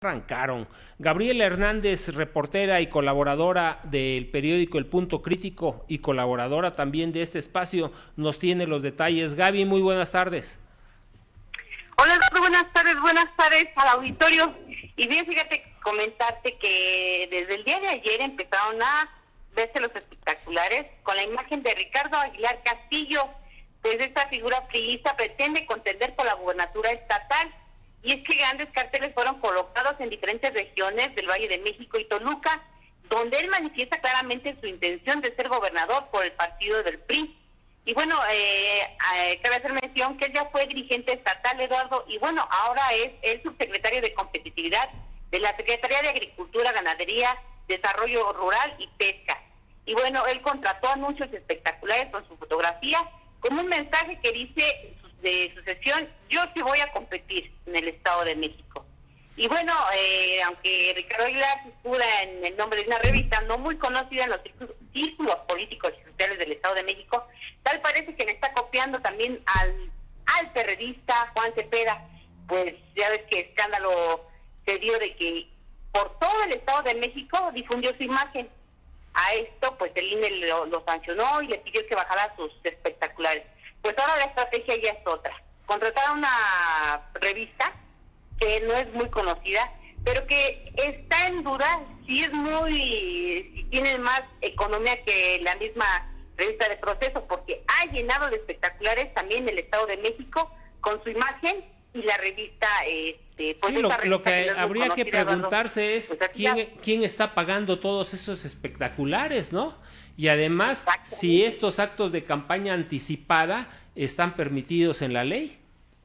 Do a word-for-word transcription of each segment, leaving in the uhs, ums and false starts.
Arrancaron. Gabriela Hernández, reportera y colaboradora del periódico El Punto Crítico y colaboradora también de este espacio, nos tiene los detalles. Gaby, muy buenas tardes. Hola, buenas tardes, buenas tardes al auditorio. Y bien, fíjate, comentarte que desde el día de ayer empezaron a verse los espectaculares con la imagen de Ricardo Aguilar Castillo, pues esta figura priista pretende contender por la gubernatura estatal. Y es que grandes carteles fueron colocados en diferentes regiones del Valle de México y Toluca, donde él manifiesta claramente su intención de ser gobernador por el partido del P R I. Y bueno, eh, eh, cabe hacer mención que él ya fue dirigente estatal, Eduardo, y bueno, ahora es el subsecretario de Competitividad de la Secretaría de Agricultura, Ganadería, Desarrollo Rural y Pesca. Y bueno, él contrató anuncios espectaculares con su fotografía, con un mensaje que dice de sucesión: yo sí voy a competir en el Estado de México. Y bueno, eh, aunque Ricardo Aguilar figura en el nombre de una revista no muy conocida en los círculos, círculos políticos y sociales del Estado de México, tal parece que le está copiando también al, al perredista Juan Cepeda. Pues ya ves que escándalo se dio de que por todo el Estado de México difundió su imagen. A esto pues el I N E lo, lo sancionó y le pidió que bajara sus espectaculares. Pues ahora la estrategia ya es otra. Contratar a una revista que no es muy conocida, pero que está en duda si es muy, si tiene más economía que la misma revista de Proceso, porque ha llenado de espectaculares también el Estado de México con su imagen y la revista, este, pues sí, lo, revista lo que, que no habría que preguntarse Eduardo, es pues quién, ya... quién está pagando todos esos espectaculares, ¿no? Y además, si estos actos de campaña anticipada están permitidos en la ley.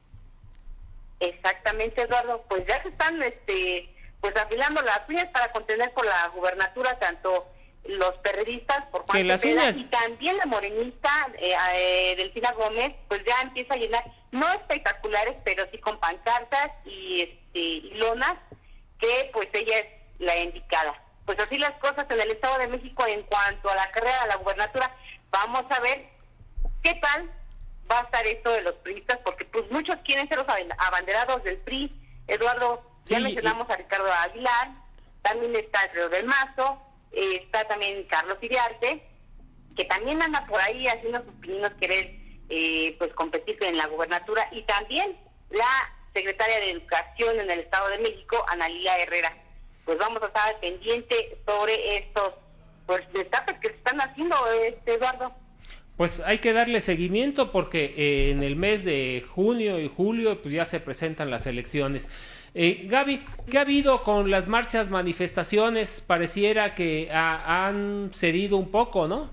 Exactamente, Eduardo, pues ya se están este pues afilando las uñas para contender por la gubernatura, tanto los perredistas por Juan las Cepeda, uñas... y también la morenista eh, eh, Delfina Gómez, pues ya empieza a llenar, no espectaculares, pero sí con pancartas y este y lonas, que pues ella es la indicada. Pues así las cosas en el Estado de México en cuanto a la carrera de la gubernatura. Vamos a ver qué tal va a estar esto de los priistas, porque pues muchos quieren ser los abanderados del P R I. Eduardo, sí, ya mencionamos y... a Ricardo Aguilar, también está Alfredo del Mazo, eh, está también Carlos Iriarte, que también anda por ahí haciendo sus pininos querer eh, pues competir en la gubernatura, y también la secretaria de Educación en el Estado de México, Ana Lilia Herrera. Pues vamos a estar al pendiente sobre estos pues destapes que se están haciendo, este Eduardo. Pues hay que darle seguimiento porque eh, en el mes de junio y julio pues ya se presentan las elecciones. Eh, Gaby, ¿qué ha habido con las marchas, manifestaciones? Pareciera que ha, han cedido un poco, ¿no?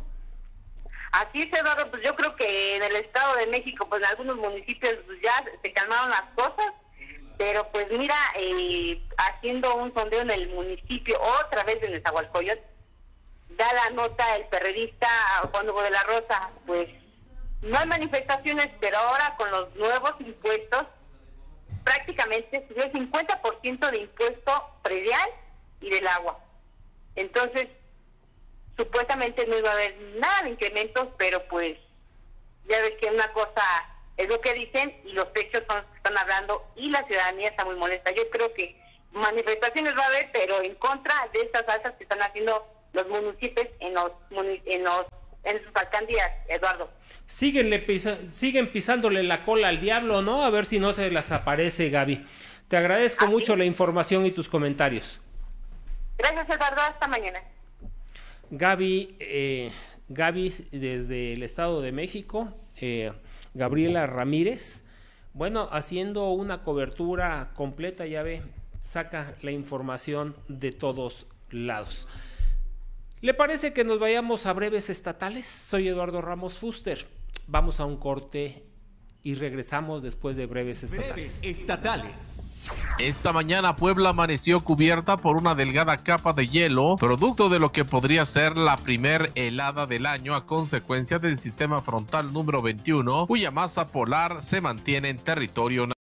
Así es, Eduardo, pues yo creo que en el Estado de México, pues en algunos municipios pues ya se calmaron las cosas, pero pues mira, eh, haciendo un sondeo en el municipio, otra vez en Nezahualcóyotl, da la nota el perredista Juan Hugo de la Rosa, pues no hay manifestaciones, pero ahora con los nuevos impuestos, prácticamente subió el cincuenta por ciento de impuesto predial y del agua. Entonces, supuestamente no iba a haber nada de incrementos, pero pues ya ves que una cosa es lo que dicen y los precios son los que están hablando y la ciudadanía está muy molesta. Yo creo que manifestaciones va a haber, pero en contra de estas alzas que están haciendo los municipios en los en los en sus alcaldías, Eduardo. Síguenle pisa, siguen pisándole la cola al diablo, ¿no? A ver si no se las aparece, Gaby. Te agradezco ¿Ah, mucho sí? la información y tus comentarios. Gracias, Eduardo. Hasta mañana. Gaby, eh, Gaby desde el Estado de México, eh, Gabriela Ramírez, bueno, haciendo una cobertura completa, ya ve, saca la información de todos lados. ¿Le parece que nos vayamos a breves estatales? Soy Eduardo Ramos Fuster. Vamos a un corte y regresamos después de breves estatales. Breves estatales. Esta mañana Puebla amaneció cubierta por una delgada capa de hielo, producto de lo que podría ser la primer helada del año a consecuencia del sistema frontal número veintiuno, cuya masa polar se mantiene en territorio nacional.